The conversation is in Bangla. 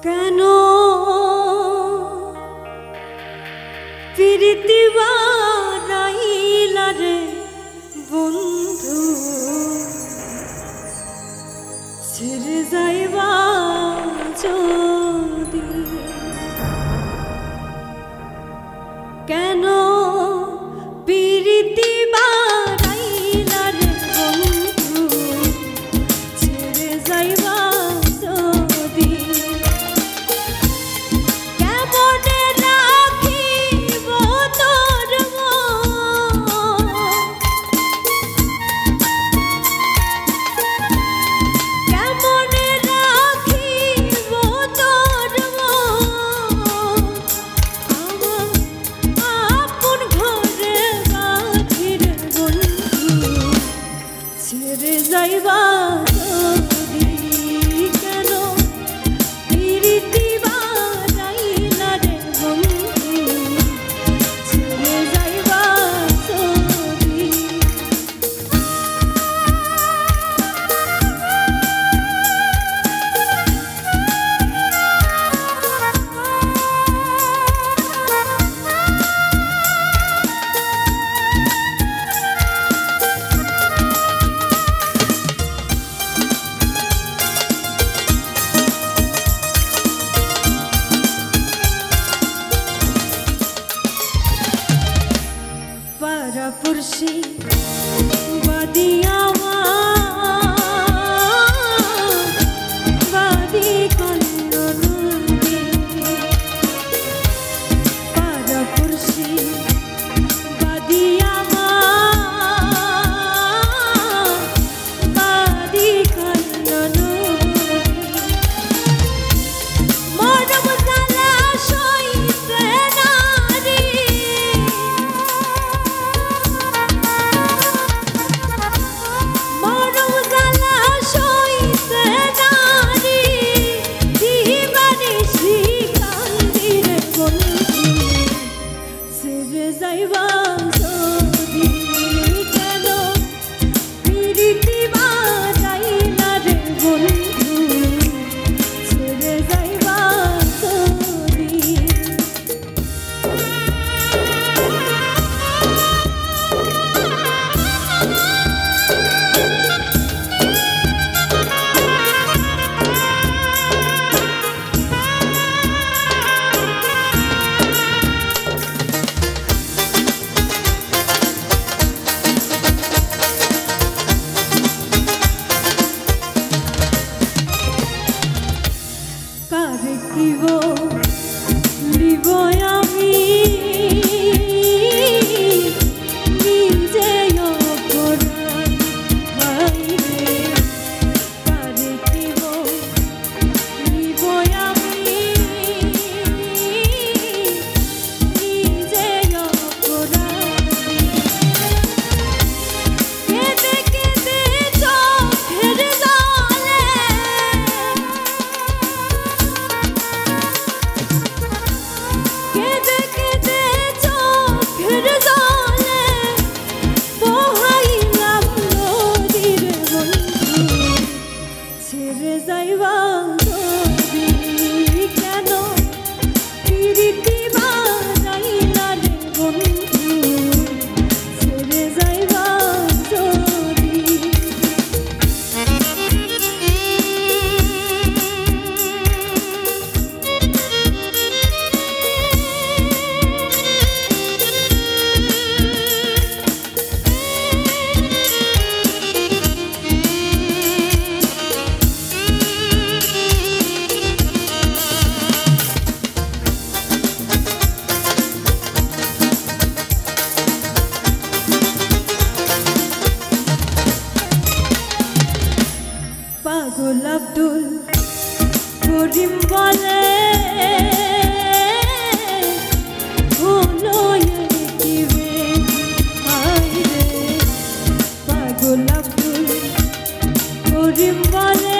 কেন প্রীতি বানাইলা রে বন্ধু ছেড়ে যাইবা যদি কেন প্রীতি বানাইলা রে বন্ধু ছেড়ে যাইবা যদি কেমনে রাখিব তোর কেমনে রাখিব তোর আমার আপন ঘরে বাঁধির বন্ধু ছেড়ে যাইবা যদি কেন প্রীতি বানাইলা রে বন্ধু ছেড়ে যাইবা যদি পারাপুরসি বাদিয়া বাদি কন্ননন্দী পারাপুরসি বাদিয়া বাদি কন্ননন্দী মরম জালা সইতে নারী মরম জালা সইতে নারী দিবানিশি কান্দি রে বন্ধু ছেড়ে যাইবা যদি কেন প্রীতি বানাইলা রে বন্ধু ছেড়ে যাইবা যদি কারে কিব লিব আমি নিজে অপরাধ ভাইরে কারে কিব লিব আমি নিজে অপরাধ কেঁদে কেঁদে চোখের জলে কেঁদে কেঁদে চোখের জলে বহাইলাম নদীর বন্ধু ছেড়ে যাইবা যদি কেন প্রীতি বানাইলা রে বন্ধু ছেড়ে যাইবা যদি পাগল আব্দুল করিম বলে হলো কি হায় রে পাগল আব্দুল করিম বলে